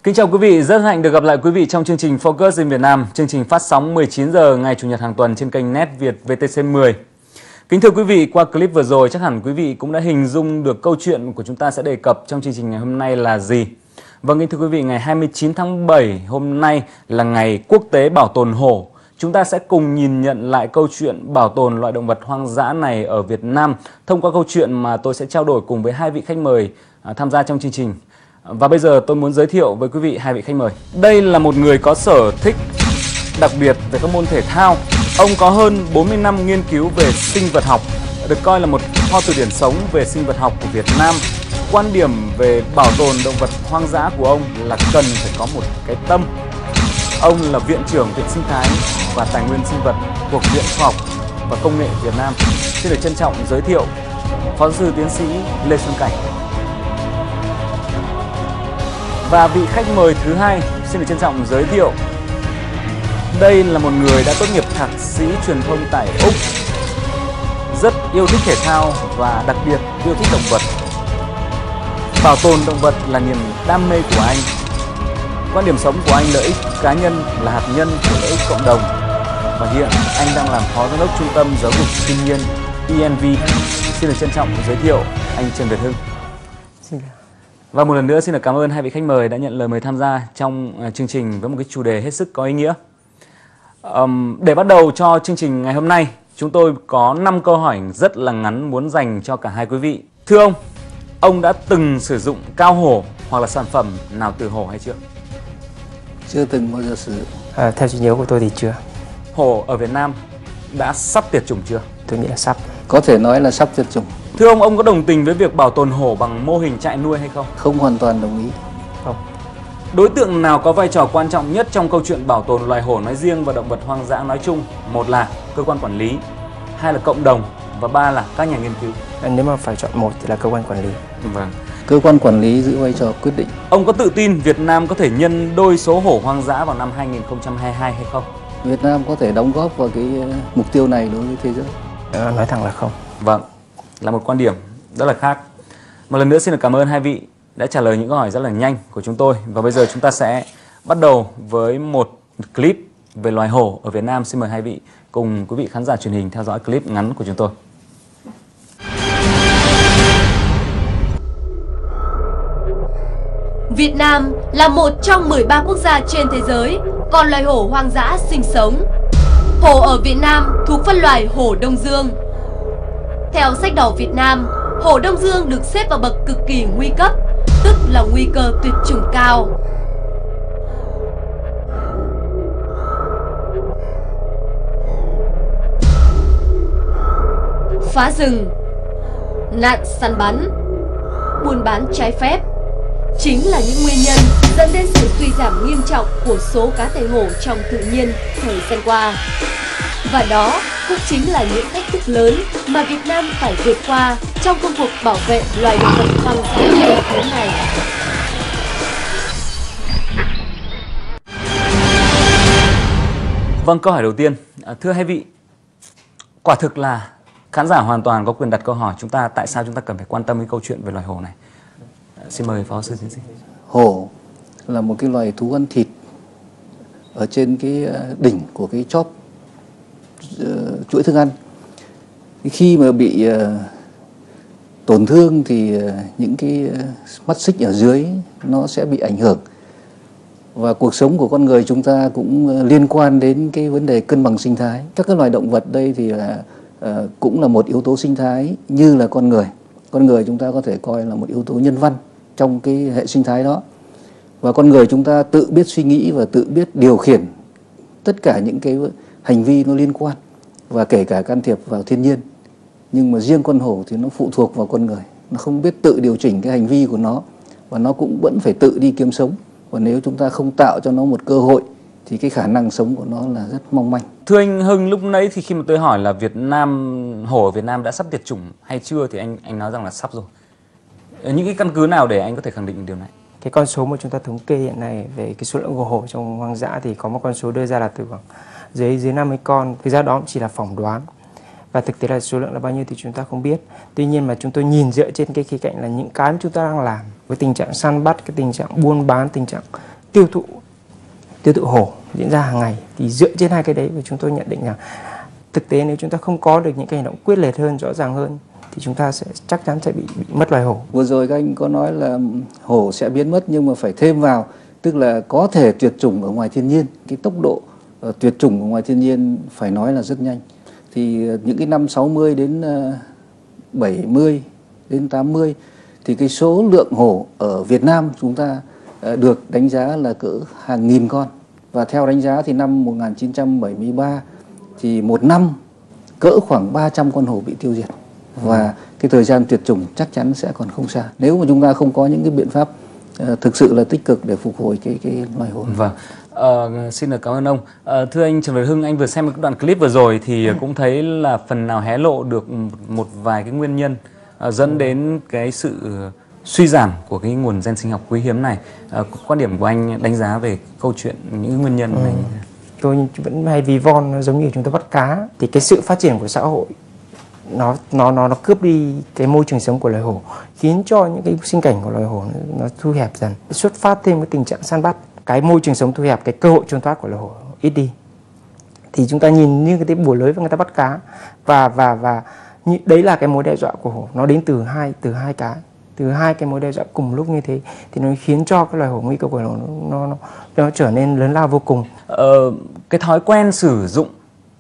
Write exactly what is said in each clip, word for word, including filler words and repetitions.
Kính chào quý vị, rất hân hạnh được gặp lại quý vị trong chương trình Focus in Việt Nam. Chương trình phát sóng mười chín giờ ngày Chủ nhật hàng tuần trên kênh Net Việt vê tê xê mười. Kính thưa quý vị, qua clip vừa rồi chắc hẳn quý vị cũng đã hình dung được câu chuyện của chúng ta sẽ đề cập trong chương trình ngày hôm nay là gì. Vâng, kính thưa quý vị, ngày hai mươi chín tháng bảy hôm nay là ngày quốc tế bảo tồn hổ. Chúng ta sẽ cùng nhìn nhận lại câu chuyện bảo tồn loại động vật hoang dã này ở Việt Nam thông qua câu chuyện mà tôi sẽ trao đổi cùng với hai vị khách mời tham gia trong chương trình. Và bây giờ tôi muốn giới thiệu với quý vị hai vị khách mời. Đây là một người có sở thích đặc biệt về các môn thể thao. Ông có hơn bốn mươi năm nghiên cứu về sinh vật học, được coi là một kho từ điển sống về sinh vật học của Việt Nam. Quan điểm về bảo tồn động vật hoang dã của ông là cần phải có một cái tâm. Ông là Viện trưởng Viện Sinh thái và Tài nguyên Sinh vật thuộc Viện Khoa học và Công nghệ Việt Nam. Xin được trân trọng giới thiệu Phó giáo sư tiến sĩ Lê Xuân Cảnh. Và vị khách mời thứ hai xin được trân trọng giới thiệu. Đây là một người đã tốt nghiệp thạc sĩ truyền thông tại Úc, rất yêu thích thể thao và đặc biệt yêu thích động vật. Bảo tồn động vật là niềm đam mê của anh. Quan điểm sống của anh lợi ích cá nhân là hạt nhân của lợi ích cộng đồng. Và hiện anh đang làm phó giám đốc trung tâm giáo dục thiên nhiên e en vê. Xin được trân trọng giới thiệu anh Trần Việt Hưng. Xin chào. Và một lần nữa xin được cảm ơn hai vị khách mời đã nhận lời mời tham gia trong uh, chương trình với một cái chủ đề hết sức có ý nghĩa. Um, để bắt đầu cho chương trình ngày hôm nay, chúng tôi có năm câu hỏi rất là ngắn muốn dành cho cả hai quý vị. Thưa ông, ông đã từng sử dụng cao hổ hoặc là sản phẩm nào từ hổ hay chưa? Chưa từng bao giờ sử dụng. À, theo trí nhớ của tôi thì chưa. Hổ ở Việt Nam đã sắp tuyệt chủng chưa? Tôi nghĩ là sắp. Có thể nói là sắp tuyệt chủng. Thưa ông, ông có đồng tình với việc bảo tồn hổ bằng mô hình trại nuôi hay không? Không hoàn toàn đồng ý. Không. Đối tượng nào có vai trò quan trọng nhất trong câu chuyện bảo tồn loài hổ nói riêng và động vật hoang dã nói chung? Một là cơ quan quản lý, hai là cộng đồng và ba là các nhà nghiên cứu. Nếu mà phải chọn một thì là cơ quan quản lý. Vâng. Cơ quan quản lý giữ vai trò quyết định. Ông có tự tin Việt Nam có thể nhân đôi số hổ hoang dã vào năm hai nghìn không trăm hai mươi hai hay không? Việt Nam có thể đóng góp vào cái mục tiêu này đối với thế giới. À, nói thẳng là không. Vâng, là một quan điểm rất là khác. Một lần nữa xin được cảm ơn hai vị đã trả lời những câu hỏi rất là nhanh của chúng tôi. Và bây giờ chúng ta sẽ bắt đầu với một clip về loài hổ ở Việt Nam. Xin mời hai vị cùng quý vị khán giả truyền hình theo dõi clip ngắn của chúng tôi. Việt Nam là một trong mười ba quốc gia trên thế giới còn loài hổ hoang dã sinh sống. Hổ ở Việt Nam thuộc phân loài hổ Đông Dương. Theo sách đỏ Việt Nam, hổ Đông Dương được xếp vào bậc cực kỳ nguy cấp, tức là nguy cơ tuyệt chủng cao. Phá rừng, nạn săn bắn, buôn bán trái phép chính là những nguyên nhân dẫn đến sự suy giảm nghiêm trọng của số cá thể hổ trong tự nhiên thời gian qua. Và đó cũng chính là những thách thức lớn mà Việt Nam phải vượt qua trong công cuộc bảo vệ loài động vật hoang dã quý hiếm này. Vâng, câu hỏi đầu tiên. À, thưa hai vị, quả thực là khán giả hoàn toàn có quyền đặt câu hỏi chúng ta tại sao chúng ta cần phải quan tâm cái câu chuyện về loài hổ này. À, xin mời phó sư tiến sĩ. Hổ là một cái loài thú ăn thịt ở trên cái đỉnh của cái chóp uh, chuỗi thức ăn. Khi mà bị uh, tổn thương thì uh, những cái uh, mắt xích ở dưới nó sẽ bị ảnh hưởng. Và cuộc sống của con người chúng ta cũng uh, liên quan đến cái vấn đề cân bằng sinh thái. Các cái loài động vật đây thì là uh, cũng là một yếu tố sinh thái như là con người. Con người chúng ta có thể coi là một yếu tố nhân văn trong cái hệ sinh thái đó. Và con người chúng ta tự biết suy nghĩ và tự biết điều khiển tất cả những cái hành vi nó liên quan và kể cả can thiệp vào thiên nhiên. Nhưng mà riêng con hổ thì nó phụ thuộc vào con người. Nó không biết tự điều chỉnh cái hành vi của nó và nó cũng vẫn phải tự đi kiếm sống. Và nếu chúng ta không tạo cho nó một cơ hội thì cái khả năng sống của nó là rất mong manh. Thưa anh Hưng, lúc nãy thì khi mà tôi hỏi là Việt Nam, hổ ở Việt Nam đã sắp tuyệt chủng hay chưa thì anh anh nói rằng là sắp rồi. Những cái căn cứ nào để anh có thể khẳng định điều này? Cái con số mà chúng ta thống kê hiện nay về cái số lượng của hổ trong hoang dã thì có một con số đưa ra là từ khoảng dưới dưới năm mươi con. Thực ra đó chỉ là phỏng đoán. Và thực tế là số lượng là bao nhiêu thì chúng ta không biết. Tuy nhiên mà chúng tôi nhìn dựa trên cái khía cạnh là những cái chúng ta đang làm với tình trạng săn bắt, cái tình trạng buôn bán, tình trạng tiêu thụ tiêu thụ hổ diễn ra hàng ngày. Thì dựa trên hai cái đấy và chúng tôi nhận định rằng thực tế nếu chúng ta không có được những cái hành động quyết liệt hơn, rõ ràng hơn thì chúng ta sẽ chắc chắn sẽ bị, bị mất loài hổ. Vừa rồi các anh có nói là hổ sẽ biến mất, nhưng mà phải thêm vào, tức là có thể tuyệt chủng ở ngoài thiên nhiên. Cái tốc độ uh, tuyệt chủng ở ngoài thiên nhiên phải nói là rất nhanh. Thì uh, những cái năm sáu mươi đến uh, bảy mươi đến tám mươi thì cái số lượng hổ ở Việt Nam chúng ta uh, được đánh giá là cỡ hàng nghìn con. Và theo đánh giá thì năm một nghìn chín trăm bảy mươi ba thì một năm cỡ khoảng ba trăm con hổ bị tiêu diệt. Và cái thời gian tuyệt chủng chắc chắn sẽ còn không xa nếu mà chúng ta không có những cái biện pháp uh, thực sự là tích cực để phục hồi cái cái loài hổ. Vâng, uh, xin được cảm ơn ông. Uh, thưa anh Trần Việt Hưng, anh vừa xem một đoạn clip vừa rồi thì cũng thấy là phần nào hé lộ được một vài cái nguyên nhân uh, dẫn đến cái sự suy giảm của cái nguồn gen sinh học quý hiếm này. Uh, quan điểm của anh đánh giá về câu chuyện những nguyên nhân này? Ừ. Tôi vẫn hay ví von giống như chúng ta bắt cá, thì cái sự phát triển của xã hội nó nó nó nó cướp đi cái môi trường sống của loài hổ, khiến cho những cái sinh cảnh của loài hổ nó, nó thu hẹp dần, xuất phát thêm cái tình trạng săn bắt, cái môi trường sống thu hẹp, cái cơ hội trốn thoát của loài hổ ít đi. Thì chúng ta nhìn như cái bùa lưới và người ta bắt cá, và và và như, đấy là cái mối đe dọa của hổ, nó đến từ hai từ hai cái từ hai cái mối đe dọa cùng lúc như thế, thì nó khiến cho cái loài hổ, nguy cơ của loài hổ nó, nó nó trở nên lớn lao vô cùng. Ờ, cái thói quen sử dụng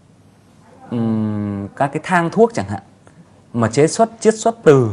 um, các cái thang thuốc chẳng hạn mà chế xuất chiết xuất từ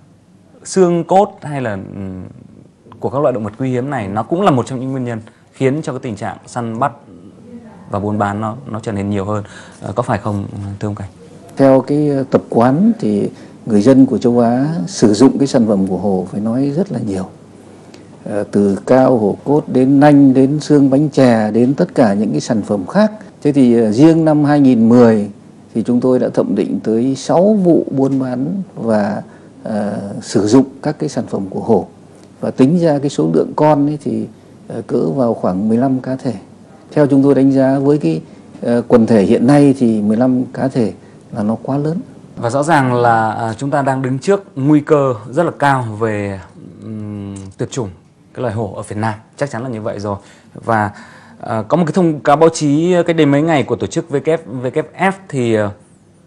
xương cốt hay là um, của các loại động vật quý hiếm này, nó cũng là một trong những nguyên nhân khiến cho cái tình trạng săn bắt và buôn bán nó nó trở nên nhiều hơn. Ờ, có phải không thưa ông Cảnh? Theo cái tập quán thì người dân của châu Á sử dụng cái sản phẩm của hổ phải nói rất là nhiều. À, từ cao hổ cốt đến nanh đến xương bánh chè đến tất cả những cái sản phẩm khác. Thế thì uh, riêng năm hai nghìn mười thì chúng tôi đã thẩm định tới sáu vụ buôn bán và uh, sử dụng các cái sản phẩm của hổ, và tính ra cái số lượng con ấy thì uh, cỡ vào khoảng mười lăm cá thể. Theo chúng tôi đánh giá với cái uh, quần thể hiện nay thì mười lăm cá thể là nó quá lớn. Và rõ ràng là uh, chúng ta đang đứng trước nguy cơ rất là cao về um, tuyệt chủng cái loài hổ ở Việt Nam, chắc chắn là như vậy rồi. Và uh, có một cái thông cáo báo chí cách đây mấy ngày của tổ chức W W F thì uh,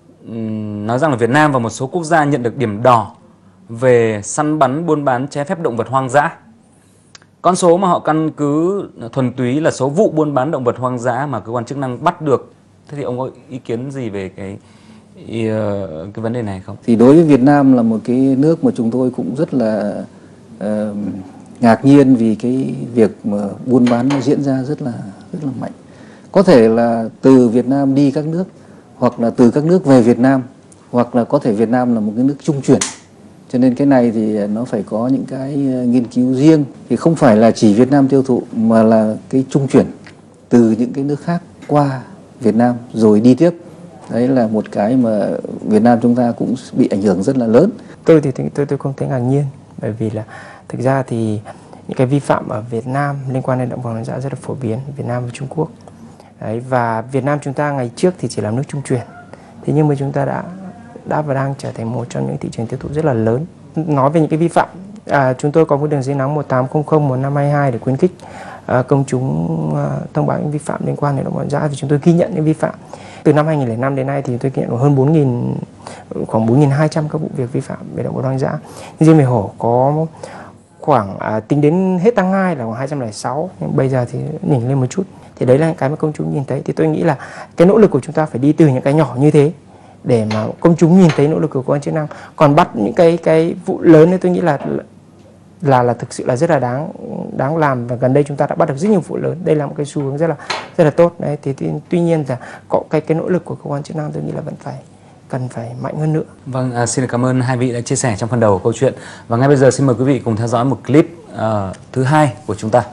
nói rằng là Việt Nam và một số quốc gia nhận được điểm đỏ về săn bắn buôn bán trái phép động vật hoang dã. Con số mà họ căn cứ thuần túy là số vụ buôn bán động vật hoang dã mà cơ quan chức năng bắt được. Thế thì ông có ý kiến gì về cái uh, cái vấn đề này không? Thì đối với Việt Nam là một cái nước mà chúng tôi cũng rất là uh, ngạc nhiên vì cái việc mà buôn bán nó diễn ra rất là rất là mạnh. Có thể là từ Việt Nam đi các nước, hoặc là từ các nước về Việt Nam, hoặc là có thể Việt Nam là một cái nước trung chuyển. Cho nên cái này thì nó phải có những cái nghiên cứu riêng. Thì không phải là chỉ Việt Nam tiêu thụ mà là cái trung chuyển từ những cái nước khác qua Việt Nam rồi đi tiếp. Đấy là một cái mà Việt Nam chúng ta cũng bị ảnh hưởng rất là lớn. Tôi thì tôi tôi không thấy ngạc nhiên, bởi vì là thực ra thì những cái vi phạm ở Việt Nam liên quan đến động vật hoang dã rất là phổ biến, Việt Nam và Trung Quốc. Đấy, và Việt Nam chúng ta ngày trước thì chỉ là nước trung chuyển. Thế nhưng mà chúng ta đã đã và đang trở thành một trong những thị trường tiêu thụ rất là lớn. Nói về những cái vi phạm, à, chúng tôi có một đường dây nóng một tám không không một năm hai hai để khuyến khích à, công chúng à, thông báo những vi phạm liên quan đến động vật hoang dã, thì chúng tôi ghi nhận những vi phạm. Từ năm hai nghìn lẻ năm đến nay thì chúng tôi ghi nhận hơn bốn nghìn, khoảng bốn nghìn hai trăm các vụ việc vi phạm về động vật hoang dã. Riêng về hổ có khoảng à, tính đến hết tháng hai là khoảng hai trăm lẻ sáu, nhưng bây giờ thì nhỉnh lên một chút. Thì đấy là cái mà công chúng nhìn thấy. Thì tôi nghĩ là cái nỗ lực của chúng ta phải đi từ những cái nhỏ như thế để mà công chúng nhìn thấy nỗ lực của cơ quan chức năng. Còn bắt những cái cái vụ lớn thì tôi nghĩ là là là thực sự là rất là đáng đáng làm, và gần đây chúng ta đã bắt được rất nhiều vụ lớn. Đây là một cái xu hướng rất là rất là tốt đấy. Thì, thì tuy nhiên là có cái cái nỗ lực của cơ quan chức năng tôi nghĩ là vẫn phải cần phải mạnh hơn nữa. Vâng, à, xin cảm ơn hai vị đã chia sẻ trong phần đầu của câu chuyện. Và ngay bây giờ xin mời quý vị cùng theo dõi một clip uh, thứ hai của chúng ta.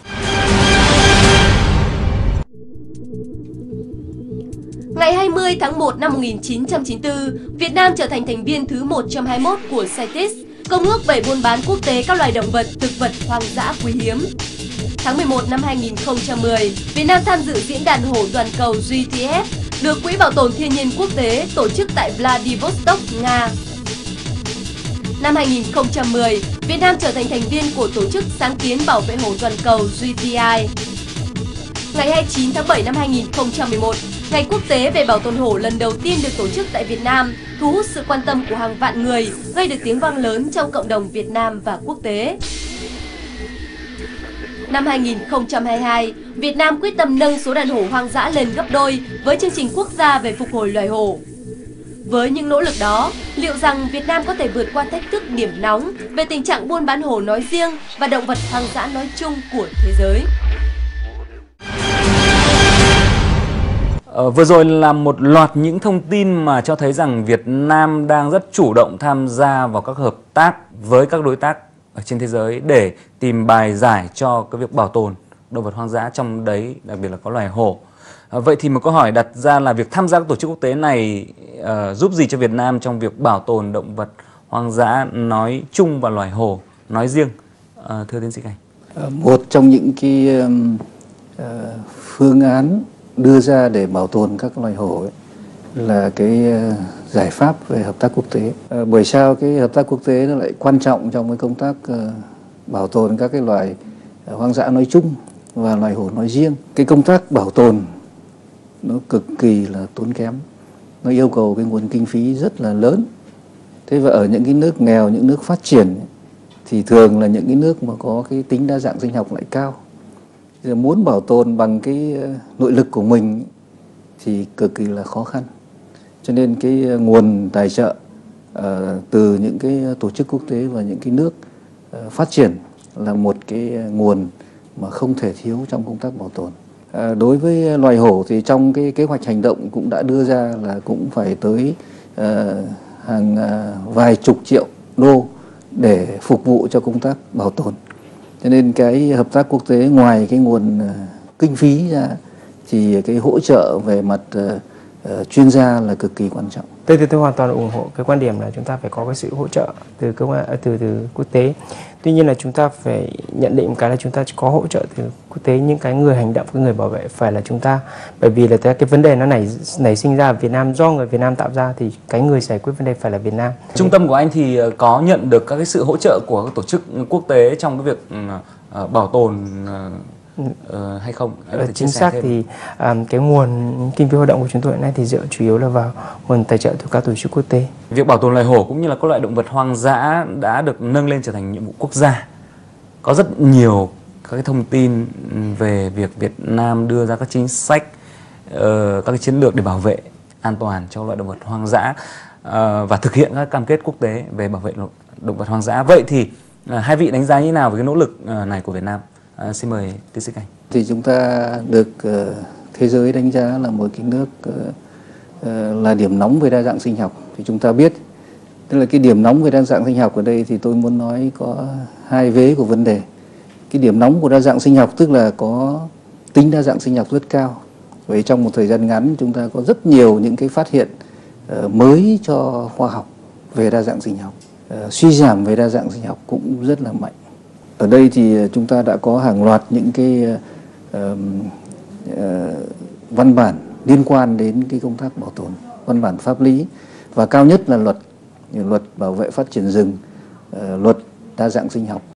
Ngày hai mươi tháng một năm một nghìn chín trăm chín mươi tư, Việt Nam trở thành thành viên thứ một trăm hai mươi mốt của xê i tê e, Công ước về buôn bán quốc tế các loài động vật, thực vật hoang dã quý hiếm. Tháng mười một năm hai nghìn không trăm mười, Việt Nam tham dự diễn đàn hổ toàn cầu G T F, được Quỹ Bảo tồn Thiên nhiên Quốc tế tổ chức tại Vladivostok, Nga. Năm hai nghìn không trăm mười, Việt Nam trở thành thành viên của Tổ chức Sáng kiến Bảo vệ Hổ Toàn cầu G T I. Ngày hai mươi chín tháng bảy năm hai nghìn không trăm mười một, Ngày Quốc tế về bảo tồn hổ lần đầu tiên được tổ chức tại Việt Nam, thu hút sự quan tâm của hàng vạn người, gây được tiếng vang lớn trong cộng đồng Việt Nam và quốc tế. Năm hai nghìn không trăm hai mươi hai, Việt Nam quyết tâm nâng số đàn hổ hoang dã lên gấp đôi với chương trình quốc gia về phục hồi loài hổ. Với những nỗ lực đó, liệu rằng Việt Nam có thể vượt qua thách thức điểm nóng về tình trạng buôn bán hổ nói riêng và động vật hoang dã nói chung của thế giới? Ờ, vừa rồi là một loạt những thông tin mà cho thấy rằng Việt Nam đang rất chủ động tham gia vào các hợp tác với các đối tác ở trên thế giới để tìm bài giải cho cái việc bảo tồn động vật hoang dã, trong đấy đặc biệt là có loài hổ. À, vậy thì một câu hỏi đặt ra là việc tham gia các tổ chức quốc tế này uh, giúp gì cho Việt Nam trong việc bảo tồn động vật hoang dã nói chung và loài hổ nói riêng? Uh, thưa tiến sĩ Cảnh. Một trong những cái uh, phương án đưa ra để bảo tồn các loài hổ ấy, là cái uh, giải pháp về hợp tác quốc tế. Uh, bởi sao cái hợp tác quốc tế nó lại quan trọng trong cái công tác uh, bảo tồn các cái loài uh, hoang dã nói chung và loài hổ nói riêng? Cái công tác bảo tồn nó cực kỳ là tốn kém, nó yêu cầu cái nguồn kinh phí rất là lớn. Thế và ở những cái nước nghèo, những nước phát triển thì thường là những cái nước mà có cái tính đa dạng sinh học lại cao. Thì muốn bảo tồn bằng cái nội lực của mình thì cực kỳ là khó khăn. Cho nên cái nguồn tài trợ uh, từ những cái tổ chức quốc tế và những cái nước uh, phát triển là một cái nguồn mà không thể thiếu trong công tác bảo tồn. À, đối với loài hổ thì trong cái kế hoạch hành động cũng đã đưa ra là cũng phải tới uh, hàng uh, vài chục triệu đô để phục vụ cho công tác bảo tồn. Cho nên cái hợp tác quốc tế ngoài cái nguồn uh, kinh phí ra thì cái hỗ trợ về mặt uh, uh, chuyên gia là cực kỳ quan trọng. Tôi, tôi, tôi hoàn toàn ủng hộ cái quan điểm là chúng ta phải có cái sự hỗ trợ từ công từ từ quốc tế. Tuy nhiên là chúng ta phải nhận định một cái là chúng ta có hỗ trợ từ quốc tế, những cái người hành động, cái người bảo vệ phải là chúng ta. Bởi vì là cái vấn đề nó nảy nảy sinh ra ở Việt Nam, do người Việt Nam tạo ra thì cái người giải quyết vấn đề phải là Việt Nam. Trung tâm của anh thì có nhận được các cái sự hỗ trợ của các tổ chức quốc tế trong cái việc uh, bảo tồn uh, Uh, hay không? Ờ, chính xác thêm. Thì um, cái nguồn kinh phí hoạt động của chúng tôi hiện nay thì dựa chủ yếu là vào nguồn tài trợ từ các tổ chức quốc tế. Việc bảo tồn loài hổ cũng như là các loại động vật hoang dã đã được nâng lên trở thành nhiệm vụ quốc gia. Có rất nhiều các cái thông tin về việc Việt Nam đưa ra các chính sách, uh, các cái chiến lược để bảo vệ an toàn cho loại động vật hoang dã uh, và thực hiện các cam kết quốc tế về bảo vệ động vật hoang dã. Vậy thì uh, hai vị đánh giá như thế nào về cái nỗ lực uh, này của Việt Nam? À, xin mời tiến sĩ Cảnh. Thì chúng ta được uh, thế giới đánh giá là một cái nước uh, uh, là điểm nóng về đa dạng sinh học. Thì chúng ta biết, tức là cái điểm nóng về đa dạng sinh học ở đây thì tôi muốn nói có hai vế của vấn đề. Cái điểm nóng của đa dạng sinh học tức là có tính đa dạng sinh học rất cao. Vậy trong một thời gian ngắn chúng ta có rất nhiều những cái phát hiện uh, mới cho khoa học về đa dạng sinh học. Uh, suy giảm về đa dạng sinh học cũng rất là mạnh. Ở đây thì chúng ta đã có hàng loạt những cái uh, uh, văn bản liên quan đến cái công tác bảo tồn, văn bản pháp lý, và cao nhất là luật luật bảo vệ phát triển rừng, uh, luật đa dạng sinh học.